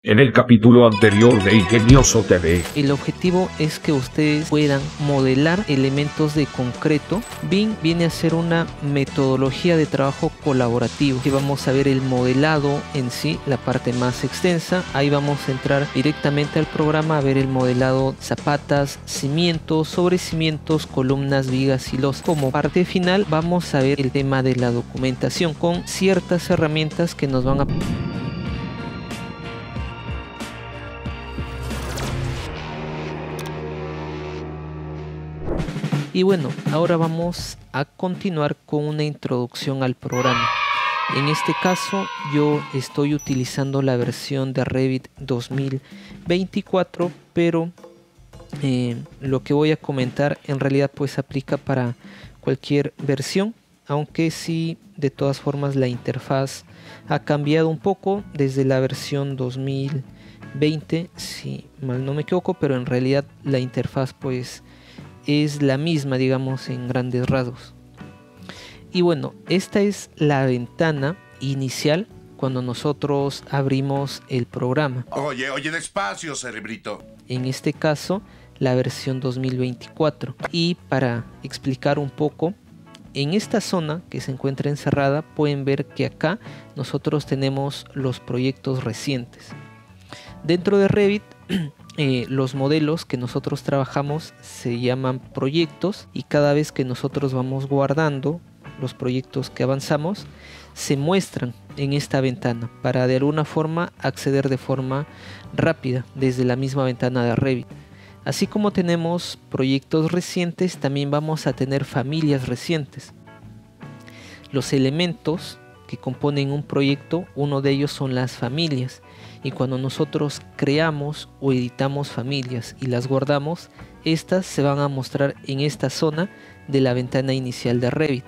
En el capítulo anterior de Ingenioso TV. El objetivo es que ustedes puedan modelar elementos de concreto. BIM viene a ser una metodología de trabajo colaborativo. Aquí vamos a ver el modelado en sí, la parte más extensa. Ahí vamos a entrar directamente al programa a ver el modelado zapatas, cimientos, sobre cimientos, columnas, vigas y los. Como parte final vamos a ver el tema de la documentación con ciertas herramientas que nos van a... Y bueno, ahora vamos a continuar con una introducción al programa. En este caso yo estoy utilizando la versión de Revit 2024, pero lo que voy a comentar en realidad pues aplica para cualquier versión, aunque sí de todas formas la interfaz ha cambiado un poco desde la versión 2020, si mal no me equivoco, pero en realidad la interfaz pues es la misma, digamos, en grandes rasgos. Y bueno, esta es la ventana inicial cuando nosotros abrimos el programa. Oye, despacio, cerebrito. En este caso, la versión 2024. Y para explicar un poco, en esta zona que se encuentra encerrada, pueden ver que acá nosotros tenemos los proyectos recientes. Dentro de Revit, los modelos que nosotros trabajamos se llaman proyectos, y cada vez que nosotros vamos guardando los proyectos que avanzamos se muestran en esta ventana para de alguna forma acceder de forma rápida desde la misma ventana de Revit. Así como tenemos proyectos recientes, también vamos a tener familias recientes. Los elementos que componen un proyecto, uno de ellos son las familias. Y cuando nosotros creamos o editamos familias y las guardamos, estas se van a mostrar en esta zona de la ventana inicial de Revit.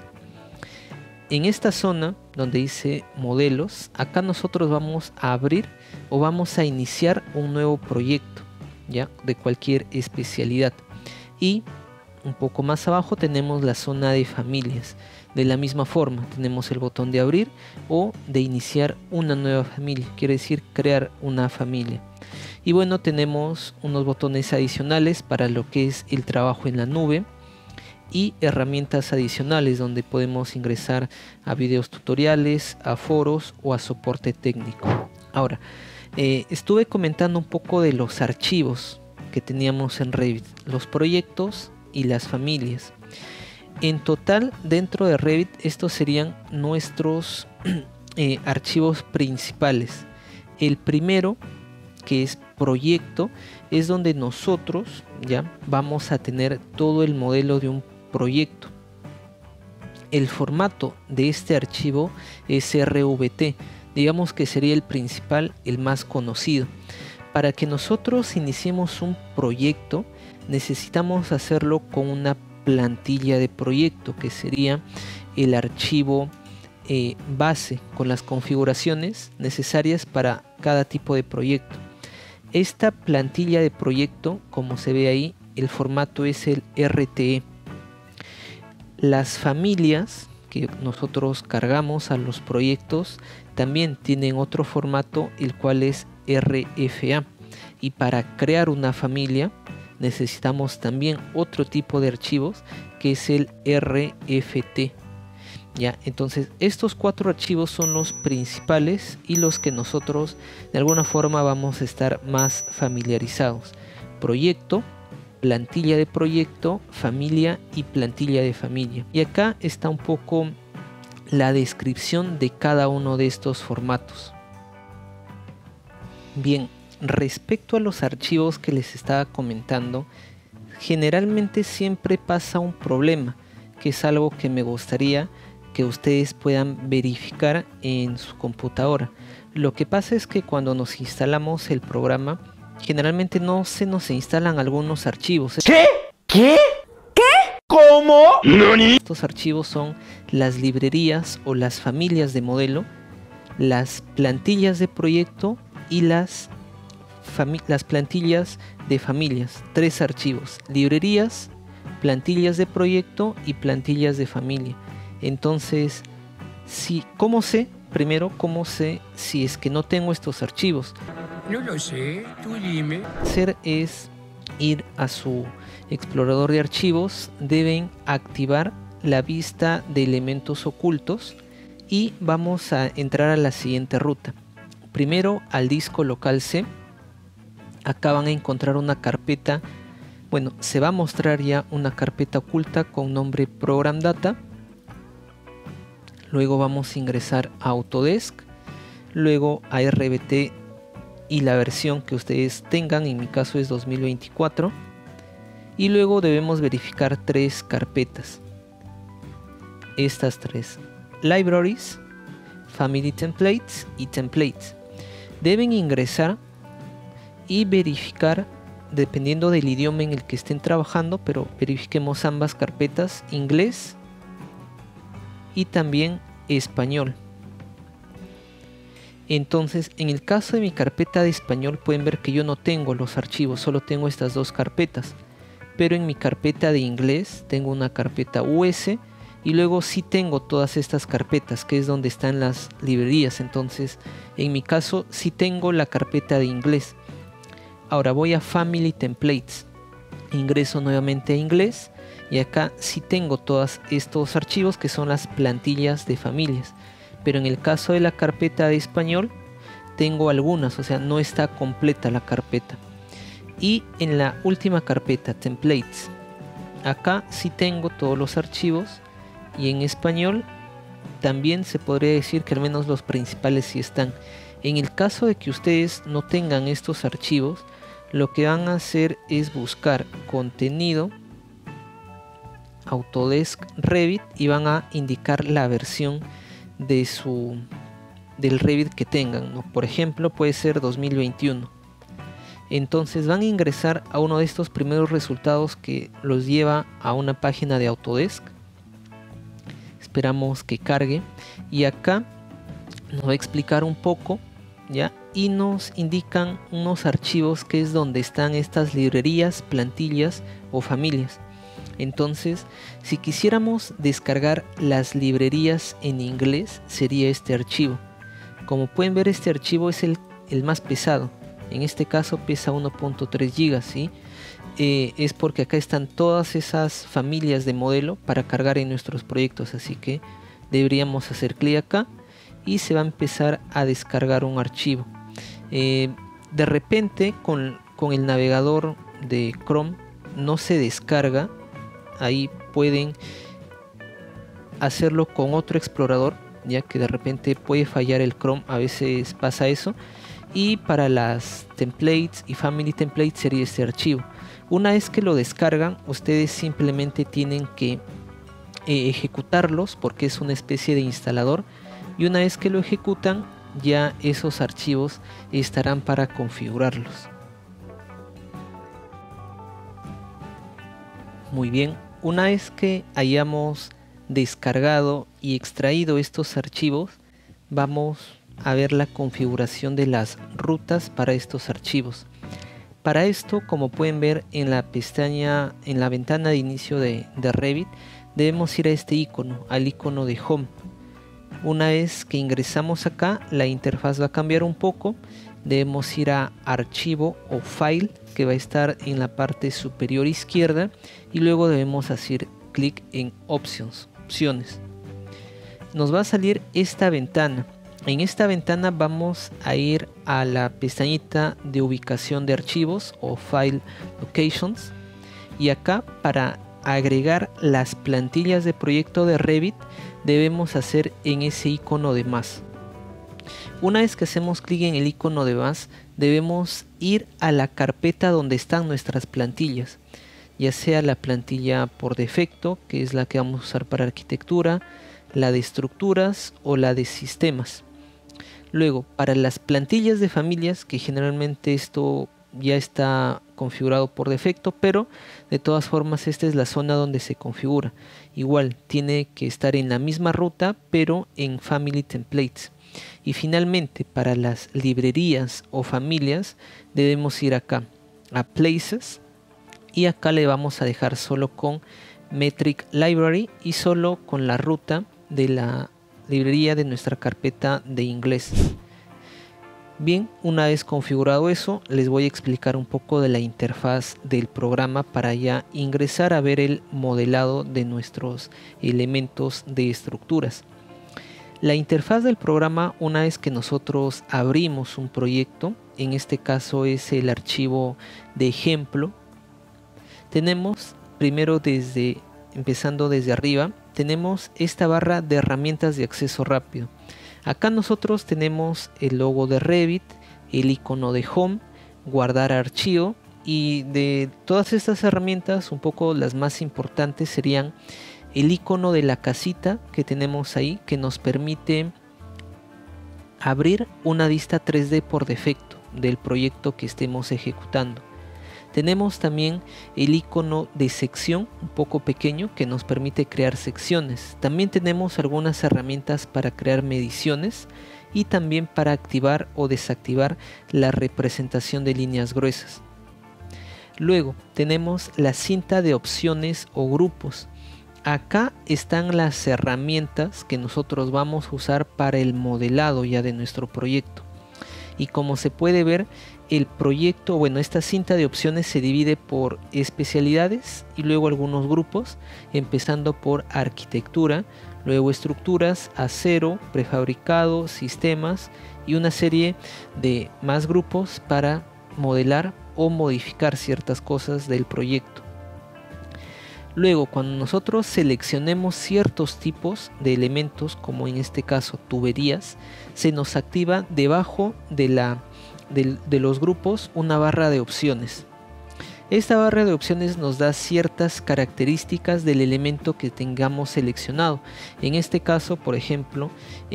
En esta zona donde dice modelos, acá nosotros vamos a abrir o vamos a iniciar un nuevo proyecto, ya, de cualquier especialidad. Y un poco más abajo tenemos la zona de familias. De la misma forma tenemos el botón de abrir o de iniciar una nueva familia, quiere decir crear una familia. Y bueno, tenemos unos botones adicionales para lo que es el trabajo en la nube y herramientas adicionales donde podemos ingresar a videos tutoriales, a foros o a soporte técnico. Ahora, estuve comentando un poco de los archivos que teníamos en Revit, los proyectos y las familias. En total, dentro de Revit, estos serían nuestros archivos principales. El primero, que es proyecto, es donde nosotros ya vamos a tener todo el modelo de un proyecto. El formato de este archivo es RVT, digamos que sería el principal, el más conocido. Para que nosotros iniciemos un proyecto, necesitamos hacerlo con una plantilla de proyecto, que sería el archivo base con las configuraciones necesarias para cada tipo de proyecto. Esta plantilla de proyecto, como se ve ahí, el formato es el RTE. Las familias que nosotros cargamos a los proyectos también tienen otro formato, el cual es RFA. Y para crear una familia necesitamos también otro tipo de archivos, que es el RFT. Ya, entonces estos cuatro archivos son los principales y los que nosotros de alguna forma vamos a estar más familiarizados: proyecto, plantilla de proyecto, familia y plantilla de familia. Y acá está un poco la descripción de cada uno de estos formatos. Bien, respecto a los archivos que les estaba comentando, generalmente siempre pasa un problema, que es algo que me gustaría que ustedes puedan verificar en su computadora. Lo que pasa es que cuando nos instalamos el programa, generalmente no se nos instalan algunos archivos. ¿Qué? ¿Cómo? Estos archivos son las librerías o las familias de modelo, las plantillas de proyecto y las plantillas de familias. Tres archivos: librerías, plantillas de proyecto y plantillas de familia. Entonces, ¿cómo sé? Primero, ¿cómo sé si es que no tengo estos archivos? No lo sé, tú dime. Hacer es ir a su explorador de archivos, deben activar la vista de elementos ocultos y vamos a entrar a la siguiente ruta. Primero al disco local C. Acá van a encontrar una carpeta, bueno, se va a mostrar ya una carpeta oculta con nombre Program Data. Luego vamos a ingresar a Autodesk, luego a RBT y la versión que ustedes tengan, en mi caso es 2024. Y luego debemos verificar tres carpetas. Estas tres: Libraries, Family Templates y Templates. Deben ingresar y verificar dependiendo del idioma en el que estén trabajando, pero verifiquemos ambas carpetas, inglés y también español. Entonces, en el caso de mi carpeta de español pueden ver que yo no tengo los archivos, solo tengo estas dos carpetas. Pero en mi carpeta de inglés tengo una carpeta US y luego sí tengo todas estas carpetas, que es donde están las librerías. Entonces, en mi caso sí tengo la carpeta de inglés. Ahora voy a Family Templates, ingreso nuevamente a inglés y acá sí tengo todos estos archivos que son las plantillas de familias. Pero en el caso de la carpeta de español tengo algunas, o sea, no está completa la carpeta. Y en la última carpeta, Templates, acá sí tengo todos los archivos y en español también se podría decir que al menos los principales sí están. En el caso de que ustedes no tengan estos archivos, lo que van a hacer es buscar contenido, Autodesk Revit, y van a indicar la versión del Revit que tengan, ¿no? Por ejemplo, puede ser 2021. Entonces van a ingresar a uno de estos primeros resultados que los lleva a una página de Autodesk. Esperamos que cargue y acá nos va a explicar un poco, ¿ya? Y nos indican unos archivos que es donde están estas librerías, plantillas o familias. Entonces, si quisiéramos descargar las librerías en inglés, sería este archivo. Como pueden ver, este archivo es el más pesado. En este caso pesa 1.3 GB, ¿sí? Es porque acá están todas esas familias de modelo para cargar en nuestros proyectos. Así que deberíamos hacer clic acá y se va a empezar a descargar un archivo. De repente con el navegador de Chrome no se descarga. Ahí pueden hacerlo con otro explorador, ya que de repente puede fallar el Chrome, a veces pasa eso. Y para las templates y family templates sería este archivo. Una vez que lo descargan, ustedes simplemente tienen que ejecutarlos, porque es una especie de instalador, y una vez que lo ejecutan, ya esos archivos estarán para configurarlos. Muy bien, una vez que hayamos descargado y extraído estos archivos, vamos a ver la configuración de las rutas para estos archivos. Para esto, como pueden ver en la pestaña, en la ventana de inicio de Revit, debemos ir a este icono, al icono de Home. Una vez que ingresamos acá, la interfaz va a cambiar un poco. Debemos ir a Archivo o File, que va a estar en la parte superior izquierda, y luego debemos hacer clic en Options. Nos va a salir esta ventana. En esta ventana vamos a ir a la pestañita de ubicación de archivos o File Locations, y acá para agregar las plantillas de proyecto de Revit debemos hacer en ese icono de más. Una vez que hacemos clic en el icono de más, debemos ir a la carpeta donde están nuestras plantillas, ya sea la plantilla por defecto, que es la que vamos a usar para arquitectura, la de estructuras o la de sistemas. Luego, para las plantillas de familias, que generalmente esto ya está configurado por defecto, pero de todas formas esta es la zona donde se configura. Igual tiene que estar en la misma ruta, pero en Family Templates. Y finalmente, para las librerías o familias, debemos ir acá a Places, y acá le vamos a dejar solo con Metric Library y solo con la ruta de la librería de nuestra carpeta de inglés. Bien, una vez configurado eso, les voy a explicar un poco de la interfaz del programa para ya ingresar a ver el modelado de nuestros elementos de estructuras. La interfaz del programa, una vez que nosotros abrimos un proyecto, en este caso es el archivo de ejemplo, tenemos primero empezando desde arriba, tenemos esta barra de herramientas de acceso rápido. Acá nosotros tenemos el logo de Revit, el icono de Home, guardar archivo, y de todas estas herramientas un poco las más importantes serían el icono de la casita que tenemos ahí, que nos permite abrir una vista 3D por defecto del proyecto que estemos ejecutando. Tenemos también el icono de sección, un poco pequeño, que nos permite crear secciones. También tenemos algunas herramientas para crear mediciones y también para activar o desactivar la representación de líneas gruesas. Luego tenemos la cinta de opciones o grupos. Acá están las herramientas que nosotros vamos a usar para el modelado ya de nuestro proyecto. Y como se puede ver, el proyecto, esta cinta de opciones se divide por especialidades y luego algunos grupos, empezando por arquitectura, luego estructuras, acero, prefabricado, sistemas y una serie de más grupos para modelar o modificar ciertas cosas del proyecto. Luego, cuando nosotros seleccionemos ciertos tipos de elementos, como en este caso tuberías, se nos activa debajo de los grupos una barra de opciones. Esta barra de opciones nos da ciertas características del elemento que tengamos seleccionado. En este caso, por ejemplo,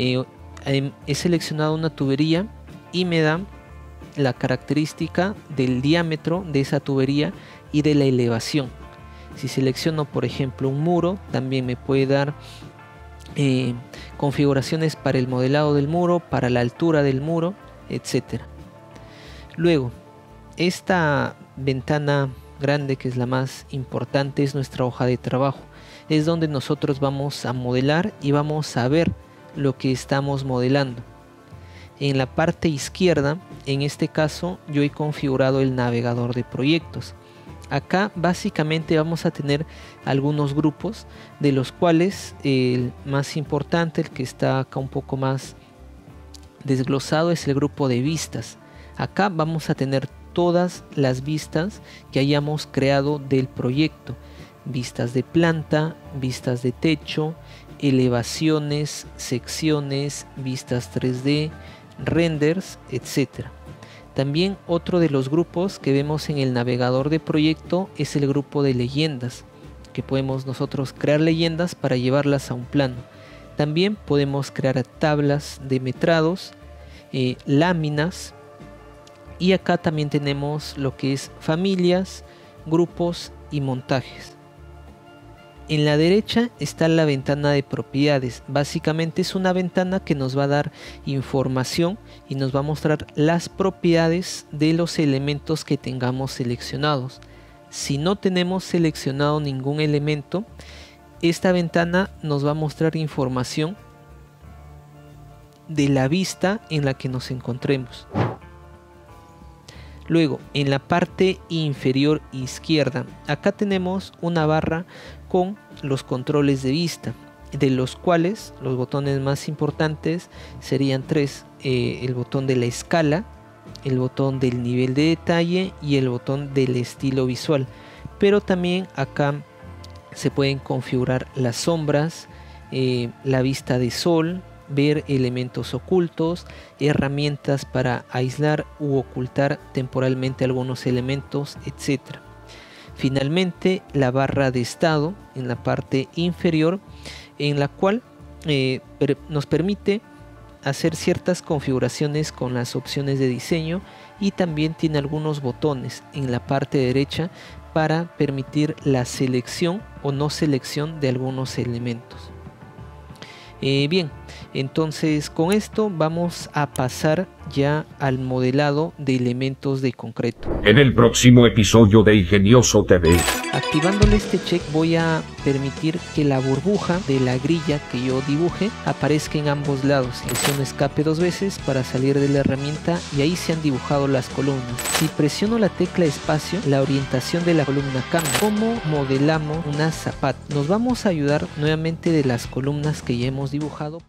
he seleccionado una tubería y me da la característica del diámetro de esa tubería y de la elevación. Si selecciono, por ejemplo, un muro, también me puede dar configuraciones para el modelado del muro, para la altura del muro, etc. Luego, esta ventana grande, que es la más importante, es nuestra hoja de trabajo. Es donde nosotros vamos a modelar y vamos a ver lo que estamos modelando. En la parte izquierda, en este caso, yo he configurado el navegador de proyectos. Acá básicamente vamos a tener algunos grupos, de los cuales el más importante, el que está acá un poco más desglosado, es el grupo de vistas. Acá vamos a tener todas las vistas que hayamos creado del proyecto: vistas de planta, vistas de techo, elevaciones, secciones, vistas 3D, renders, etc. También otro de los grupos que vemos en el navegador de proyecto es el grupo de leyendas, que podemos nosotros crear leyendas para llevarlas a un plano. También podemos crear tablas de metrados, láminas, y acá también tenemos lo que es familias, grupos y montajes. En la derecha está la ventana de propiedades. Básicamente es una ventana que nos va a dar información y nos va a mostrar las propiedades de los elementos que tengamos seleccionados. Si no tenemos seleccionado ningún elemento, esta ventana nos va a mostrar información de la vista en la que nos encontremos. Luego, en la parte inferior izquierda, acá tenemos una barra con los controles de vista, de los cuales los botones más importantes serían tres: el botón de la escala, el botón del nivel de detalle y el botón del estilo visual. Pero también acá se pueden configurar las sombras, la vista de sol, ver elementos ocultos, herramientas para aislar u ocultar temporalmente algunos elementos, etc. Finalmente, la barra de estado en la parte inferior, en la cual nos permite hacer ciertas configuraciones con las opciones de diseño, y también tiene algunos botones en la parte derecha para permitir la selección o no selección de algunos elementos. Bien, Entonces con esto vamos a pasar ya al modelado de elementos de concreto. En el próximo episodio de Ingenioso TV. Activándole este check voy a permitir que la burbuja de la grilla que yo dibuje aparezca en ambos lados. Presiono escape 2 veces para salir de la herramienta y ahí se han dibujado las columnas. Si presiono la tecla espacio, la orientación de la columna cambia. ¿Cómo modelamos una zapata? Nos vamos a ayudar nuevamente de las columnas que ya hemos dibujado.